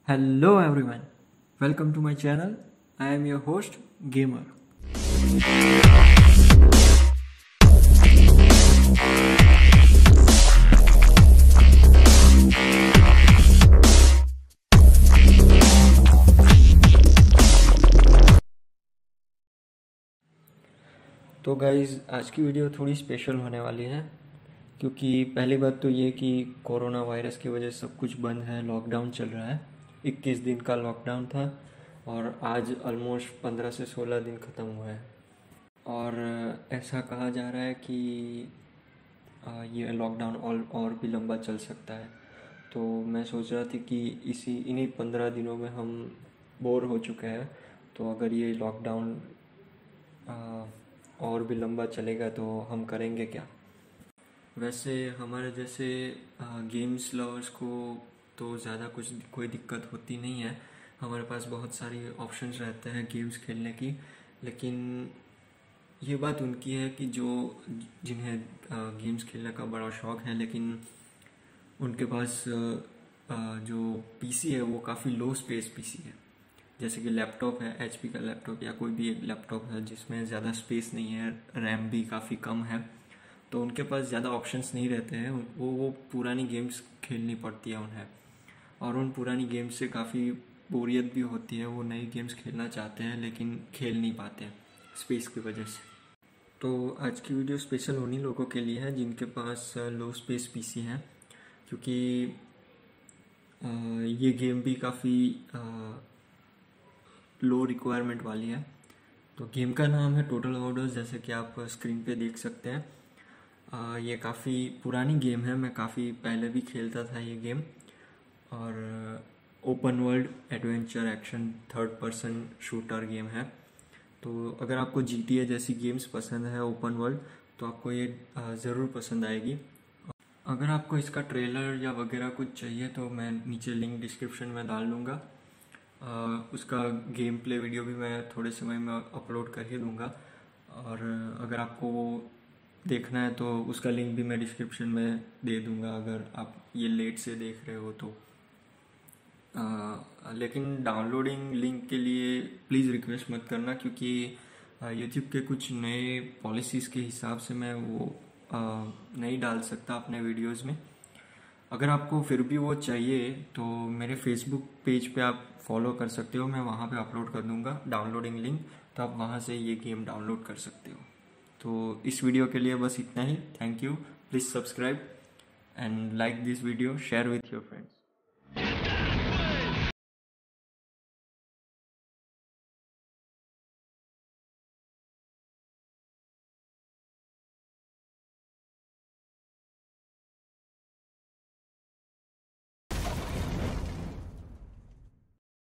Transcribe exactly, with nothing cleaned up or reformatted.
Hello everyone, welcome to my channel. I am your host Gamer. तो guys आज की video थोड़ी special होने वाली है क्योंकि पहली बात तो ये कि कोरोना वायरस की वजह से सब कुछ बंद है, लॉकडाउन चल रहा है। इक्कीस दिन का लॉकडाउन था और आज ऑलमोस्ट पंद्रह से सोलह दिन ख़त्म हुआ है और ऐसा कहा जा रहा है कि ये लॉकडाउन और और भी लंबा चल सकता है। तो मैं सोच रहा थी कि इसी इन्हीं पंद्रह दिनों में हम बोर हो चुके हैं, तो अगर ये लॉकडाउन और भी लंबा चलेगा तो हम करेंगे क्या। वैसे हमारे जैसे गेम्स लवर्स को तो ज़्यादा कुछ कोई दिक्कत होती नहीं है, हमारे पास बहुत सारी ऑप्शंस रहते हैं गेम्स खेलने की। लेकिन ये बात उनकी है कि जो जिन्हें गेम्स खेलने का बड़ा शौक़ है लेकिन उनके पास जो पीसी है वो काफ़ी लो स्पेस पीसी है, जैसे कि लैपटॉप है, एचपी का लैपटॉप या कोई भी एक लैपटॉप है जिसमें ज़्यादा स्पेस नहीं है, रैम भी काफ़ी कम है, तो उनके पास ज़्यादा ऑप्शंस नहीं रहते हैं। वो वो पुरानी गेम्स खेलनी पड़ती है उन्हें, और उन पुरानी गेम्स से काफ़ी बोरियत भी होती है। वो नई गेम्स खेलना चाहते हैं लेकिन खेल नहीं पाते हैं स्पेस की वजह से। तो आज की वीडियो स्पेशल उन्हीं लोगों के लिए है जिनके पास लो स्पेस पीसी है, क्योंकि ये गेम भी काफ़ी लो रिक्वायरमेंट वाली है। तो गेम का नाम है टोटल ओवरडोज, जैसे कि आप स्क्रीन पे देख सकते हैं। आ, ये काफ़ी पुरानी गेम है, मैं काफ़ी पहले भी खेलता था ये गेम, और open world adventure action third person shooter game है। तो अगर आपको जी टी ए जैसी गेम्स पसंद है ओपन वर्ल्ड, तो आपको ये ज़रूर पसंद आएगी। अगर आपको इसका ट्रेलर या वगैरह कुछ चाहिए तो मैं नीचे लिंक डिस्क्रिप्शन में डाल दूँगा। Uh, उसका गेम प्ले वीडियो भी मैं थोड़े समय में अपलोड कर ही दूँगा, और अगर आपको वो देखना है तो उसका लिंक भी मैं डिस्क्रिप्शन में दे दूँगा अगर आप ये लेट से देख रहे हो तो। uh, लेकिन डाउनलोडिंग लिंक के लिए प्लीज़ रिक्वेस्ट मत करना, क्योंकि यूट्यूब uh, के कुछ नए पॉलिसीज़ के हिसाब से मैं वो uh, नहीं डाल सकता अपने वीडियोज़ में। अगर आपको फिर भी वो चाहिए तो मेरे फेसबुक पेज पे आप फॉलो कर सकते हो, मैं वहाँ पे अपलोड कर दूँगा डाउनलोडिंग लिंक, तो आप वहाँ से ये गेम डाउनलोड कर सकते हो। तो इस वीडियो के लिए बस इतना ही। Thank you, please subscribe and like this video, share with your friends.